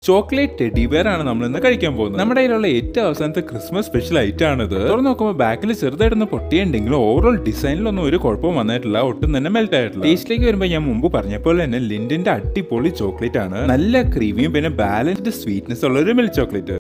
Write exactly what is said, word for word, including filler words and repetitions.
Chocolate teddy bear ആണ് നമ്മൾ ഇന്ന് കഴിക്കാൻ പോകുന്നത്. നമ്മുടെ കയ്യിലുള്ള ഏറ്റവും അവസാനത്തെ ക്രിസ്മസ് സ്പെഷ്യൽ ഐറ്റം ആണിത്. തുറന്ന് നോക്കുമ്പോൾ ബാക്കിൽ ചെറുതായിട്ടൊന്ന് പൊട്ടിയുണ്ടെങ്കിലും ഓവറോൾ ഡിസൈനിലൊന്നും ഒരു കുഴപ്പവും വന്നിട്ടില്ല, ഒട്ടും തന്നെ മെൽറ്റ് ആയിട്ടില്ല. ടേസ്റ്റിലേക്ക് വരുമ്പോൾ ഞാൻ മുമ്പ് പറഞ്ഞ പോലെ തന്നെ ലിൻഡിന്റെ അടിപൊളി ചോക്ലേറ്റ് ആണ്. നല്ല ക്രീമിയും പിന്നെ ബാലൻസ്ഡ് സ്വീറ്റ്നെസ് ഉള്ള ഒരു മിൽക്ക് ചോക്ലേറ്റ്.